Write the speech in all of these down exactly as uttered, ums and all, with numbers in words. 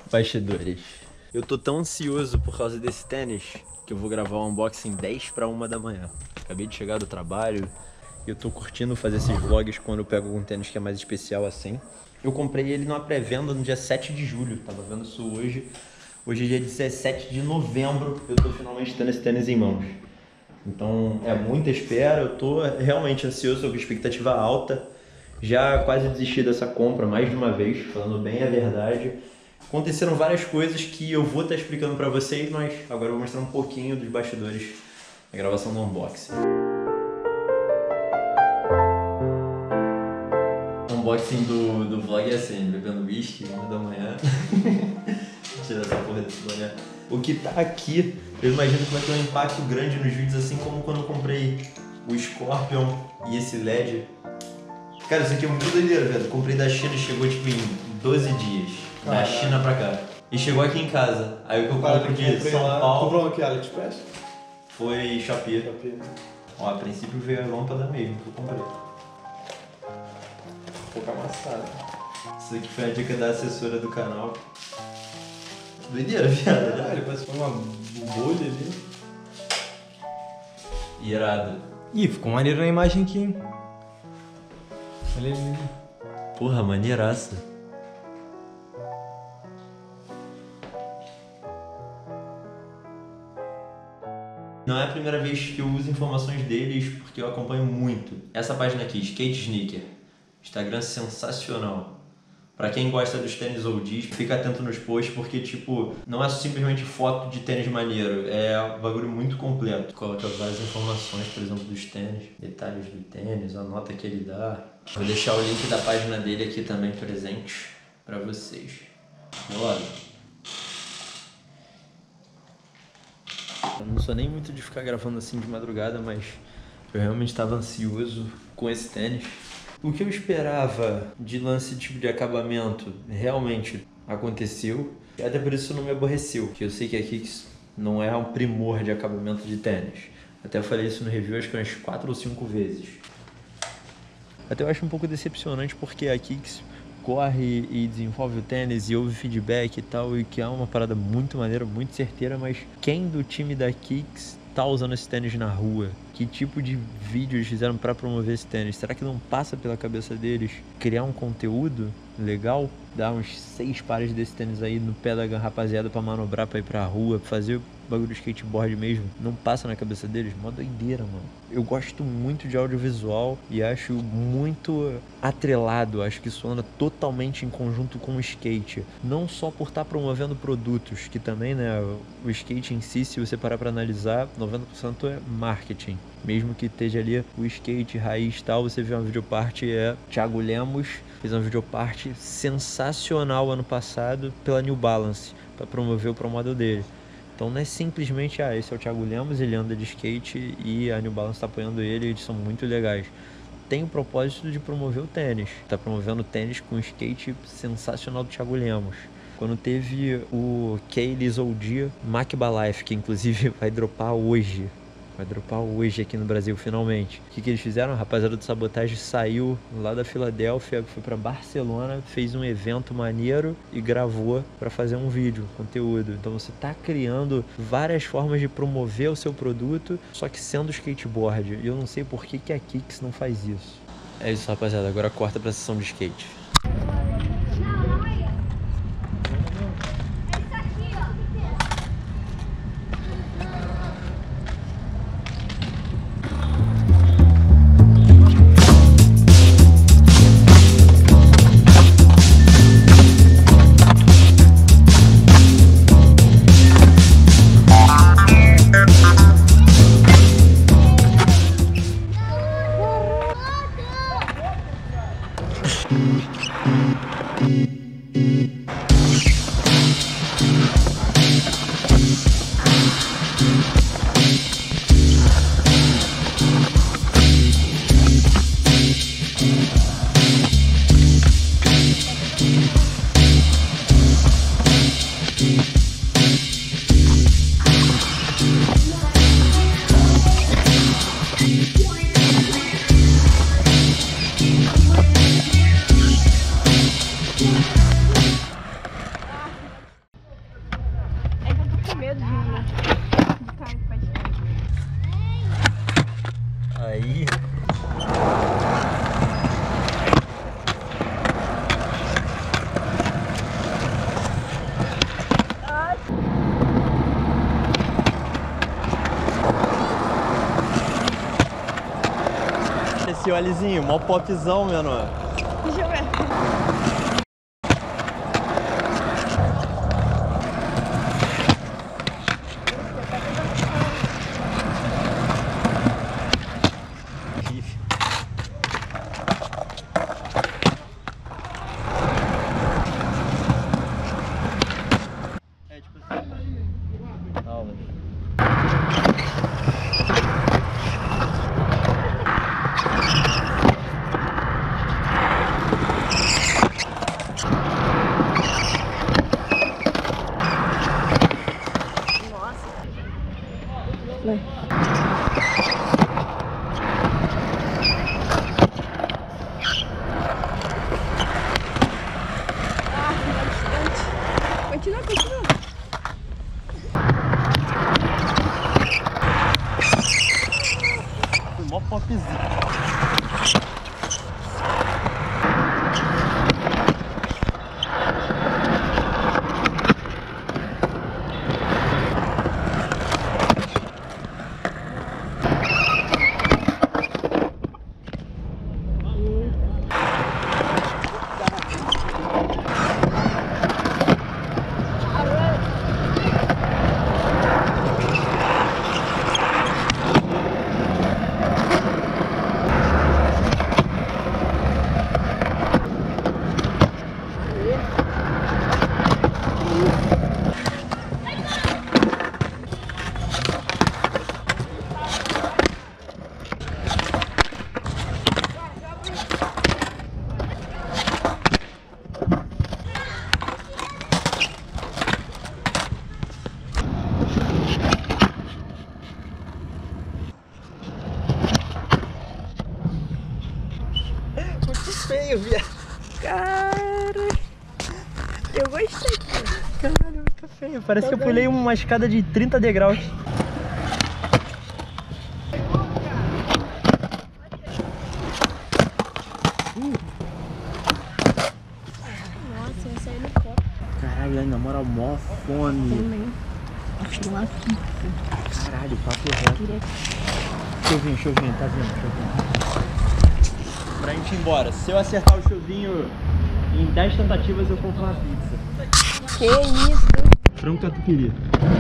Bastidores. Eu tô tão ansioso por causa desse tênis que eu vou gravar um unboxing dez para uma da manhã. Acabei de chegar do trabalho e eu tô curtindo fazer esses vlogs quando eu pego um tênis que é mais especial assim. Eu comprei ele numa pré-venda no dia sete de julho, tava vendo isso hoje. Hoje é dia dezessete de novembro, eu tô finalmente tendo esse tênis em mãos. Então é muita espera, eu tô realmente ansioso, tô com expectativa alta. Já quase desisti dessa compra mais de uma vez, falando bem a verdade. Aconteceram várias coisas que eu vou estar explicando pra vocês, mas agora eu vou mostrar um pouquinho dos bastidores da gravação do unboxing. O unboxing do, do vlog é assim, bebendo whisky, uma da manhã. Tira essa porra desse boné. O que tá aqui, eu imagino que vai ter um impacto grande nos vídeos, assim como quando eu comprei o Scorpion e esse L E D. Cara, isso aqui é muito doideira, velho. Eu comprei da China e chegou tipo em doze dias. Da China pra cá. E chegou aqui em casa. Aí o que eu compro de São lá, Paulo... Comprou aqui, AliExpress? Foi Shopee. Shopee. Ó, a princípio veio a lâmpada mesmo que eu comprei. Um pouco amassada. Isso aqui foi a dica da assessora do canal. Doideira, viado. Caralho, parece que foi uma bolha ali. Irado. Ih, ficou maneiro na imagem aqui, hein? Olha ali. Porra, maneiraça. Não é a primeira vez que eu uso informações deles, porque eu acompanho muito. Essa página aqui, Skate Sneaker. Instagram sensacional. Pra quem gosta dos tênis oldies, fica atento nos posts, porque tipo, não é simplesmente foto de tênis maneiro, é um bagulho muito completo. Coloca várias informações, por exemplo, dos tênis, detalhes do tênis, a nota que ele dá. Vou deixar o link da página dele aqui também presente pra vocês. Meu lado. Eu não sou nem muito de ficar gravando assim de madrugada, mas eu realmente estava ansioso com esse tênis. O que eu esperava de lance tipo de acabamento realmente aconteceu. E até por isso não me aborreceu, porque eu sei que a Kicks não é um primor de acabamento de tênis. Até falei isso no review acho que umas quatro ou cinco vezes. Até eu acho um pouco decepcionante porque a Kicks corre e desenvolve o tênis e ouve feedback e tal, e que é uma parada muito maneira, muito certeira, mas quem do time da Kicks tá usando esse tênis na rua? Que tipo de vídeo eles fizeram para promover esse tênis? Será que não passa pela cabeça deles criar um conteúdo legal? Dar uns seis pares desse tênis aí no pé da rapaziada pra manobrar, pra ir pra rua, fazer bagulho de skateboard mesmo? Não passa na cabeça deles? Mó doideira, mano. Eu gosto muito de audiovisual e acho muito atrelado. Acho que isso anda totalmente em conjunto com o skate. Não só por estar promovendo produtos, que também, né, o skate em si, se você parar pra analisar, noventa por cento é marketing. Mesmo que esteja ali o skate raiz e tal, você vê uma videoparte, é Thiago Lemos fez uma videoparte sensacional ano passado pela New Balance, para promover o Pro Model dele. Então não é simplesmente, ah, esse é o Thiago Lemos, ele anda de skate e a New Balance está apoiando ele, eles são muito legais. Tem o propósito de promover o tênis, tá promovendo o tênis com o skate sensacional do Thiago Lemos. Quando teve o Kaylee's Oldie Macba Life, que inclusive vai dropar hoje, vai dropar hoje aqui no Brasil finalmente. O que, que eles fizeram? A rapaziada do Sabotagem saiu lá da Filadélfia, foi pra Barcelona, fez um evento maneiro e gravou pra fazer um vídeo, conteúdo. Então você tá criando várias formas de promover o seu produto, só que sendo skateboard. E eu não sei por que, que a Kicks não faz isso. É isso, rapaziada. Agora corta pra sessão de skate. Hum. Alizinho, mó popzão, menor. Deixa eu ver. É tipo assim. Aulas. Vai. Ah, bastante. Continua, continua. Foi mó popzinho. Feio, viado. Cara, eu gostei. Caralho, muito feio. Parece que eu pulei uma escada de trinta degraus. Nossa, eu saí no copo. Caralho, na moral, mó fome. Também. Acho que uma pizza. Caralho, papo reto. Queria... Chuvinho, chuvinho, tá vindo, chuvinho. Pra gente ir embora. Se eu acertar o chuvinho em dez tentativas, eu compro uma pizza. Que isso? Frango catupiry.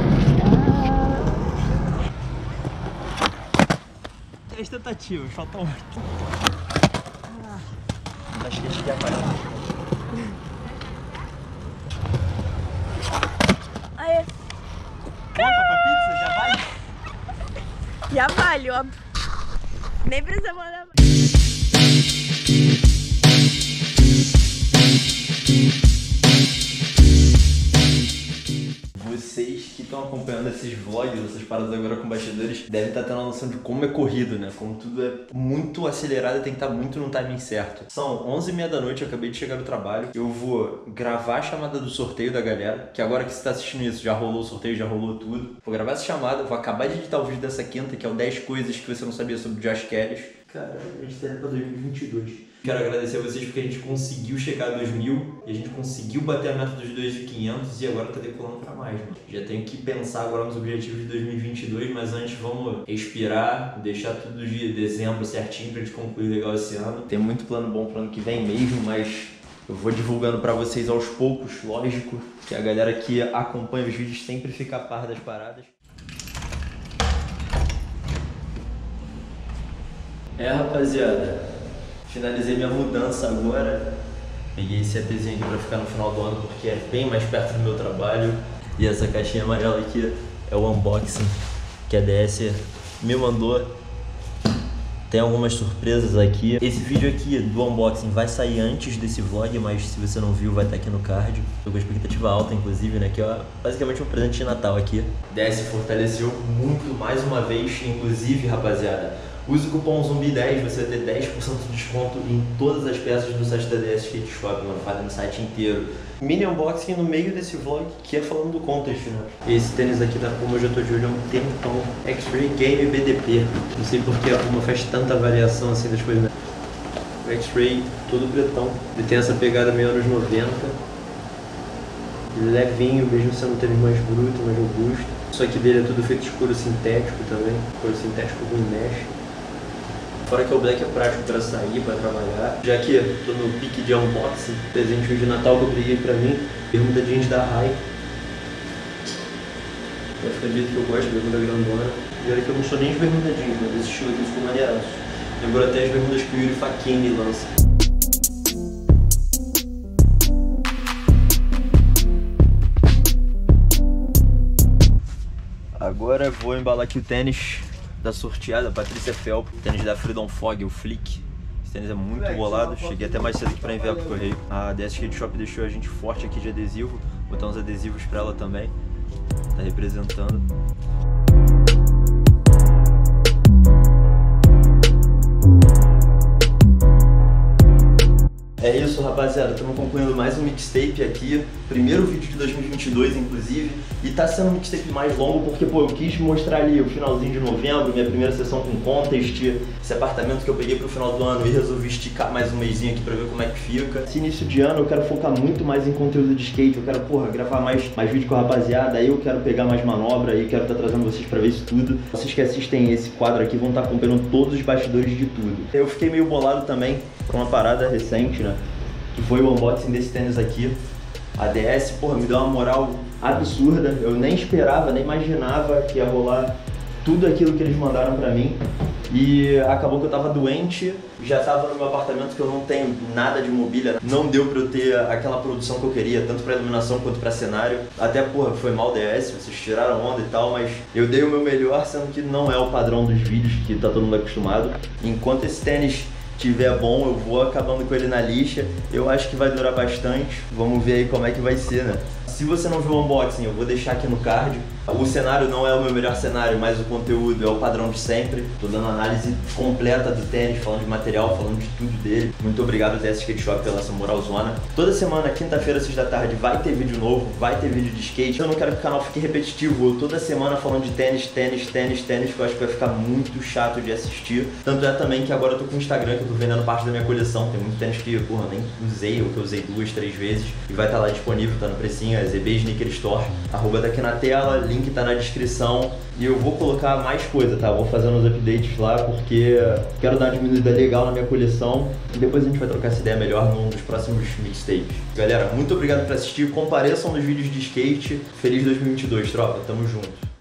dez tentativas, faltam oito. Ah. Acho que a gente já vai. Aê. Conta pra pizza? Já vai? Já vale, óbvio. Nem precisa mandar mais. Vocês que estão acompanhando esses vlogs, essas paradas agora com bastidores, devem estar tendo a noção de como é corrido, né? Como tudo é muito acelerado e tem que estar muito no timing certo. São onze e meia da noite, eu acabei de chegar do trabalho. Eu vou gravar a chamada do sorteio da galera, que agora que você está assistindo isso, já rolou o sorteio, já rolou tudo. Vou gravar essa chamada, vou acabar de editar o vídeo dessa quinta, que é o dez coisas que você não sabia sobre Josh Kelly. Cara, a gente tá indo pra dois mil e vinte e dois. Quero agradecer a vocês porque a gente conseguiu chegar a dois mil e a gente conseguiu bater a meta dos dois mil e quinhentos e agora tá decolando pra mais, mano. Já tenho que pensar agora nos objetivos de dois mil e vinte e dois, mas antes vamos respirar, deixar tudo de dezembro certinho pra gente concluir legal esse ano. Tem muito plano bom pro ano que vem mesmo, mas eu vou divulgando pra vocês aos poucos, lógico, que a galera que acompanha os vídeos sempre fica a par das paradas. É, rapaziada, finalizei minha mudança agora. Peguei esse APzinho aqui pra ficar no final do ano porque é bem mais perto do meu trabalho. E essa caixinha amarela aqui é o unboxing que a D S me mandou. Tem algumas surpresas aqui. Esse vídeo aqui do unboxing vai sair antes desse vlog, mas se você não viu vai estar aqui no card. Tô com a expectativa alta, inclusive, né? Que é basicamente um presente de Natal aqui. D S fortaleceu muito mais uma vez, inclusive, rapaziada. Use o cupom zumbi dez, você vai ter dez por cento de desconto em todas as peças do site da D S Skate Shop, mano, fazem no site inteiro. Mini unboxing no meio desse vlog, que é falando do contest, né? Esse tênis aqui da Puma, eu já tô de olho há um tempão. X-Ray Game B D P. Não sei porque a Puma faz tanta variação assim das coisas, né? O X-Ray todo pretão. Ele tem essa pegada meio anos noventa. Levinho, mesmo sendo um tênis mais bruto, mais robusto. Isso aqui dele é tudo feito de couro sintético também. Couro sintético com mesh. Fora que o black é prático pra sair, pra trabalhar. Já que eu tô no pique de unboxing, presente de Natal que eu peguei pra mim, bermuda jeans da Rai. Vai ficar do jeito que eu gosto, bermuda grandona. E olha que eu não sou nem de bermuda jeans, mas esse estilo aqui ficou maneiraço. Lembrou até as bermudas que o Yuri Facchini lança. Agora vou embalar aqui o tênis da sorteada, Patrícia Felpo, tênis da Freedom Fog, o Flick. Esse tênis é muito bolado, cheguei até mais cedo aqui pra enviar pro correio. A D S Skate Shop deixou a gente forte aqui de adesivo, botar uns adesivos pra ela também, tá representando. É isso, rapaziada, estamos concluindo mais um mixtape aqui, primeiro vídeo de dois mil e vinte e dois, inclusive, e tá sendo um mixtape mais longo porque, pô, eu quis mostrar ali o finalzinho de novembro, minha primeira sessão com contest, esse apartamento que eu peguei pro final do ano e resolvi esticar mais um mêsinho aqui pra ver como é que fica. Esse início de ano eu quero focar muito mais em conteúdo de skate, eu quero, porra, gravar mais, mais vídeo com a rapaziada, aí eu quero pegar mais manobra e quero estar tá trazendo vocês pra ver isso tudo. Vocês que assistem esse quadro aqui vão estar tá acompanhando todos os bastidores de tudo. Eu fiquei meio bolado também com uma parada recente, né? Que foi o unboxing desse tênis aqui. A D S, porra, me deu uma moral absurda. Eu nem esperava, nem imaginava que ia rolar tudo aquilo que eles mandaram pra mim. E acabou que eu tava doente, já tava no meu apartamento que eu não tenho nada de mobília. Não deu pra eu ter aquela produção que eu queria, tanto pra iluminação quanto pra cenário. Até, porra, foi mal D S, vocês tiraram onda e tal, mas eu dei o meu melhor, sendo que não é o padrão dos vídeos que tá todo mundo acostumado. Enquanto esse tênis tiver bom, eu vou acabando com ele na lixa. Eu acho que vai durar bastante. Vamos ver aí como é que vai ser, né? Se você não viu o unboxing, eu vou deixar aqui no card. O cenário não é o meu melhor cenário, mas o conteúdo é o padrão de sempre. Tô dando análise completa do tênis, falando de material, falando de tudo dele. Muito obrigado, D S Skate Shop, pela essa moralzona. Toda semana, quinta-feira, seis da tarde, vai ter vídeo novo, vai ter vídeo de skate. Eu não quero que o canal fique repetitivo. Eu toda semana falando de tênis, tênis, tênis, tênis, que eu acho que vai ficar muito chato de assistir. Tanto é também que agora eu tô com o Instagram, que eu tô vendendo parte da minha coleção. Tem muito tênis que, porra, nem usei, ou que eu usei duas, três vezes. E vai estar lá disponível, tá no precinho, é Z B Sneaker Store. Arroba tá aqui na tela, link tá na descrição. E eu vou colocar mais coisa, tá? Vou fazendo os updates lá, porque quero dar uma diminuída legal na minha coleção. E depois a gente vai trocar essa ideia melhor num dos próximos mixtapes. Galera, muito obrigado por assistir. Compareçam nos vídeos de skate. Feliz dois mil e vinte e dois, tropa. Tamo junto.